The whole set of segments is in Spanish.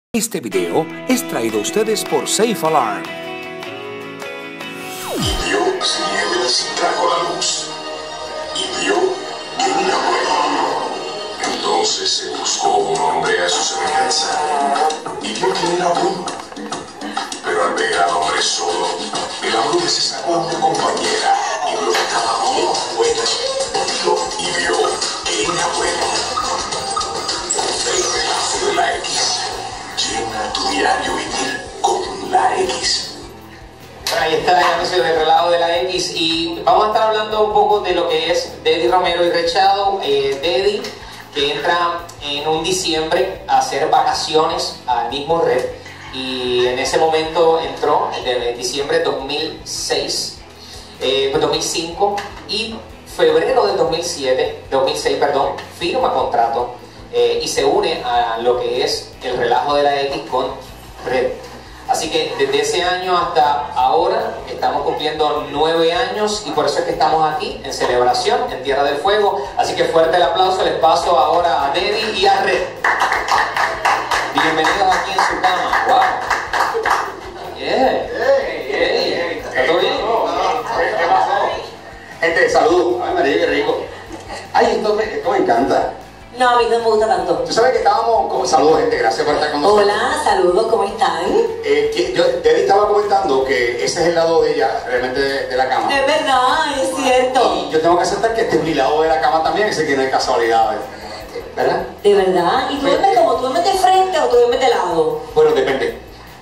Este video es traído a ustedes por Safe Alarm. Y vio tinieblas y trajo la luz. Y vio que era bueno. Entonces se buscó un hombre a su semejanza. Y vio que era bueno. Pero al ver al hombre solo, el hombre se sacó a una compañera y vio que estaba bien buena. Y vio que era bueno. El relajo de la X. Llena tu diario vivir con la X. Bueno, ahí está el anuncio del relajo de la X y vamos a estar hablando un poco de lo que es Deddy Romero y Rechado. Deddy, que entra en un diciembre a hacer vacaciones al mismo Red, y en ese momento entró en diciembre de 2006, 2005, y febrero de 2006, firma contrato y se une a lo que es el relajo de la X con Red. Así que desde ese año hasta ahora estamos cumpliendo 9 años y por eso es que estamos aquí en celebración en Tierra del Fuego. Así que fuerte el aplauso, les paso ahora a Deddy y a Red. Bienvenidos aquí en su cama. Wow. Yeah. ¿Está todo bien? ¿Qué pasó? Salud. Ay, María, qué rico. Ay, esto me encanta. No, a mí no me gusta tanto. Tú sabes que estábamos con saludos, gente. Gracias por estar con nosotros. Hola, saludos, ¿cómo están? Deddy estaba comentando que ese es el lado de ella, realmente de la cama. Es verdad, es cierto. Y yo tengo que aceptar que este es mi lado de la cama también, ese que no hay casualidades. ¿Verdad? De verdad. ¿Y tú duermes como? ¿Tú duermes de frente o tú duermes de lado? Bueno, depende.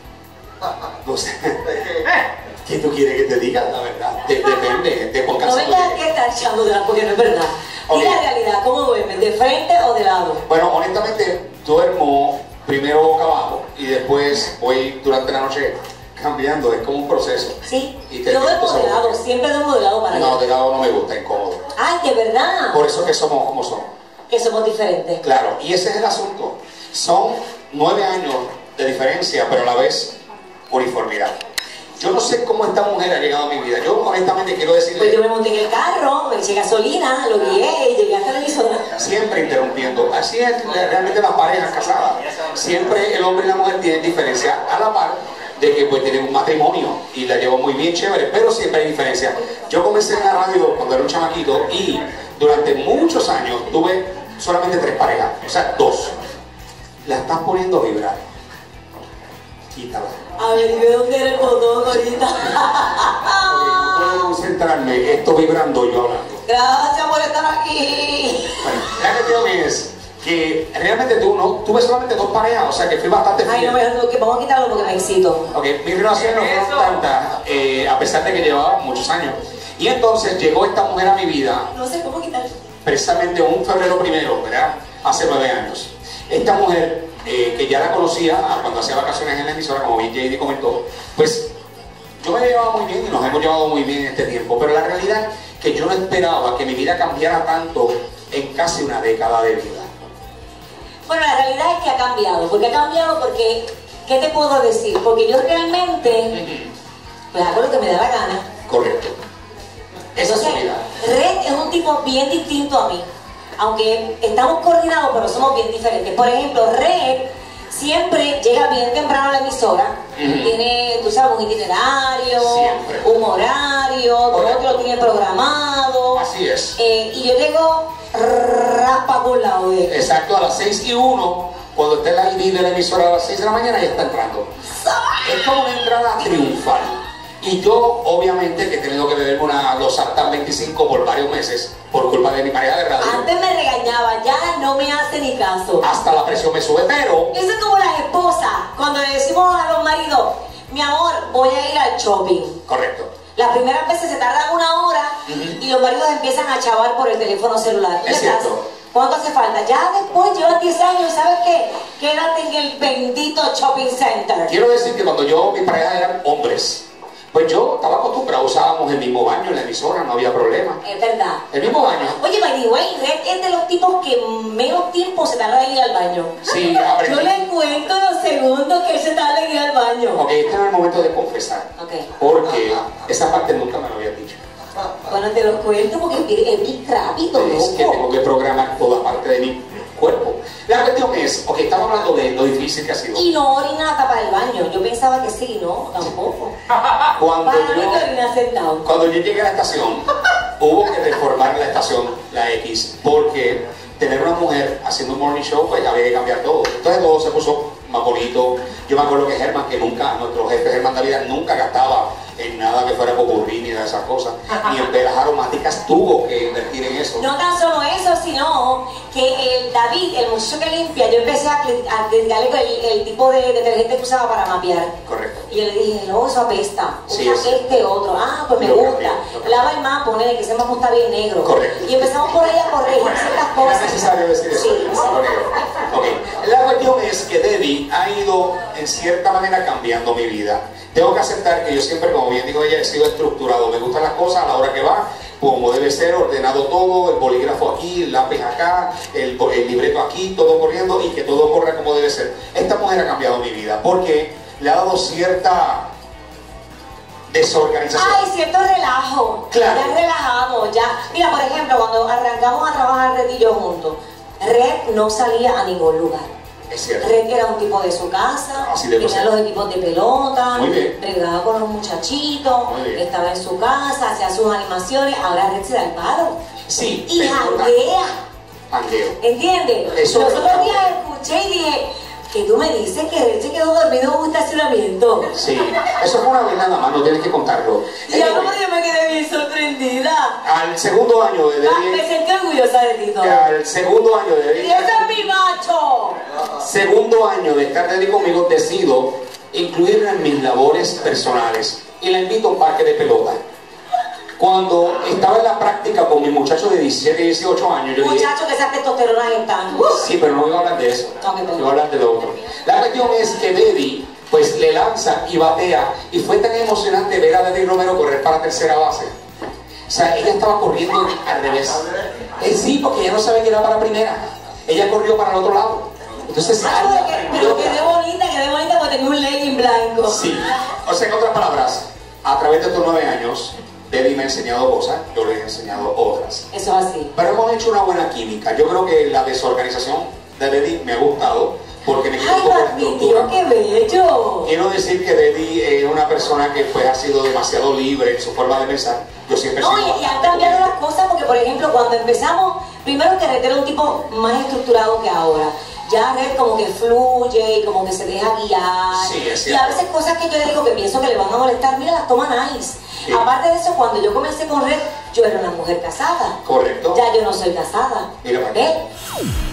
No sé. ¿Qué tú quieres que te diga? La verdad. Depende de por No caso. vengas aquí a estar echando de la porque no es verdad. Okay. Y la realidad, ¿cómo duermes? ¿De frente o de lado? Bueno, honestamente, duermo primero boca abajo y después voy durante la noche cambiando. Es como un proceso. Sí. Y Yo duermo de lado, siempre duermo de lado para allá. No, de lado no me gusta, incómodo. Ay, de verdad. Por eso que somos como somos. Que somos diferentes. Claro, y ese es el asunto. Son 9 años de diferencia, pero a la vez uniformidad. Yo no sé cómo esta mujer ha llegado a mi vida. Yo honestamente quiero decirle... Pues yo me monté en el carro, me eché gasolina, lo guié y llegué hasta la emisora. Siempre interrumpiendo. Así es realmente las parejas casadas. Siempre el hombre y la mujer tienen diferencia, a la par de que pues tienen un matrimonio y la llevo muy bien, chévere, pero siempre hay diferencia. Yo comencé en la radio cuando era un chamaquito y durante muchos años tuve solamente 3 parejas, o sea, 2. La estás poniendo a vibrar. Quítala. A ver, dime dónde era el botón ahorita. No puedo concentrarme, esto vibrando yo hablando. Gracias por estar aquí. Bueno, la cuestión es que realmente tuve solamente 2 parejas, o sea que fui bastante Ay, fiel. vamos a quitarlo porque me excito. Ok, mi relación no fue tanta, a pesar de que llevaba muchos años. Y entonces llegó esta mujer a mi vida, No sé cómo quitarlo. precisamente un febrero primero, ¿verdad? Hace 9 años. Esta mujer, que ya la conocía cuando hacía vacaciones en la emisora, como bien JD comentó, pues yo me llevaba muy bien y nos hemos llevado muy bien en este tiempo, pero la realidad es que yo no esperaba que mi vida cambiara tanto en casi una década de vida. Bueno, la realidad es que ha cambiado. ¿Por qué ha cambiado? Porque, ¿qué te puedo decir? Porque yo realmente, pues hago lo que me da la gana. Correcto. Esa es su vida. Red es un tipo bien distinto a mí. Aunque estamos coordinados, pero somos bien diferentes. Por ejemplo, Red siempre llega bien temprano a la emisora. Tiene, tú sabes, un itinerario, Siempre. un horario, todo lo tiene programado. Así es. Y yo llego raspa por un lado de él. Exacto, a las 6:01, cuando esté la ID de la emisora a las 6 de la mañana, ya está entrando. Es como una entrada triunfal. Y yo, obviamente, que he tenido que beberme una Losartan 25 por varios meses, por culpa de mi pareja de radio. Antes me regañaba, ya no me hace ni caso. Hasta la presión me sube, pero... Eso es como las esposas, cuando le decimos a los maridos, mi amor, voy a ir al shopping. Correcto. Las primeras veces se tardan 1 hora y los maridos empiezan a chavar por el teléfono celular. Es cierto. ¿Cuánto hace falta? Ya después llevas 10 años, ¿sabes qué? Quédate en el bendito shopping center. Quiero decir que cuando mi pareja eran hombres, pues yo estaba acostumbrado, usábamos el mismo baño en la emisora, no había problema. Es verdad. El mismo baño. Oye, by the way, Red es de los tipos que menos tiempo se tarda en ir al baño. Sí, aprendí. Yo le cuento los segundos que él se tarda en ir al baño. Ok, este era el momento de confesar. Ok. Porque esa parte nunca me lo había dicho. Bueno, te los cuento porque es bien rápido, Es que loco. tengo que programar toda parte de mí cuerpo. La cuestión es, ok, estamos hablando de lo difícil que ha sido. Y no orina la tapa del baño. Yo pensaba que sí, no, tampoco. Cuando Para mí que orina sentado. Cuando yo llegué a la estación, hubo que reformar la estación, la X, porque tener una mujer haciendo un morning show, pues había que cambiar todo. Entonces todo se puso más bonito. Yo me acuerdo que Germán, que nunca, nuestro jefe Germán David, nunca gastaba en nada que fuera popurrí ni de esas cosas, ni en velas aromáticas, tuvo que invertir en eso. No tan solo eso, sino que el David, el muchacho que limpia, yo empecé a criticarle el tipo de detergente que usaba para mapear. Correcto. Y yo le dije, no, eso apesta, Sí, usa sí. este otro, pues me Lo gusta. cambié. Lava el mapa, ponele que ese mapa está bien negro. Correcto. Y empezamos por ahí a corregir ciertas No cosas. es necesario decir eso. Sí, sí. Ok. La cuestión es que Debbie ha ido en cierta manera cambiando mi vida. Tengo que aceptar que yo siempre, como bien dijo ella, he sido estructurado. Me gustan las cosas a la hora que va, como debe ser, ordenado todo, el bolígrafo aquí, el lápiz acá, el libreto aquí, todo corriendo y que todo corra como debe ser. Esta mujer ha cambiado mi vida porque le ha dado cierta desorganización. Ay, cierto relajo. Claro. Ya relajado, ya. Mira, por ejemplo, cuando arrancamos a trabajar Red y yo juntos, Red no salía a ningún lugar. Es cierto. Red era un tipo de su casa, Así debe tenía ser. los equipos de pelota, Muy bien. bregaba con los muchachitos, Muy bien. estaba en su casa, hacía sus animaciones, ahora Red se da el paro. Sí, Y pero- janguea, Jangueo. ¿entiendes? Eso Los es otros verdad. días escuché y dije, que tú me dices que Red se quedó dormido en un estacionamiento. Sí, eso fue una vez nada más, no tienes que contarlo. Y ahora yo me quedé bien sorprendida. Al segundo año de Me Debbie, sentí orgullosa de ti todo. al segundo año de Y Debbie, ese es mi macho. segundo año de estar Debbie conmigo, decido incluirla en mis labores personales y la invito a un parque de pelota. Cuando estaba en la práctica con mi muchacho de 17 y 18 años, yo dije, Muchachos que esas testosteronas están. sí, pero no iba a hablar de eso, Ok, perdón. iba a hablar de lo otro. La cuestión es que Debbie, pues le lanza y batea, y fue tan emocionante ver a Debbie Romero correr para tercera base. O sea, ella estaba corriendo al revés. Sí, porque ella no sabía que era para primera. Ella corrió para el otro lado. Entonces, Pero quedé bonita porque tenía un legging blanco. sí. O sea, en otras palabras, a través de estos 9 años, Debbie me ha enseñado cosas, yo le he enseñado otras. Eso es así. Pero hemos hecho una buena química. Yo creo que la desorganización de Debbie me ha gustado porque me quita un Ay, poco de papi, estructura. tío, qué bello. Quiero decir que Debbie es una persona que pues, ha sido demasiado libre en su forma de pensar. Yo siempre he No, sido y han cambiado las cosas porque, por ejemplo, cuando empezamos, primero que Red era un tipo más estructurado que ahora. Ya Red como que fluye y como que se deja guiar. Sí, es y a cierto. veces cosas que yo le digo que pienso que le van a molestar, mira, las toma nice. Sí. Aparte de eso, cuando yo comencé con Red, yo era una mujer casada. Correcto. Ya yo no soy casada. Mira para ¿Ves?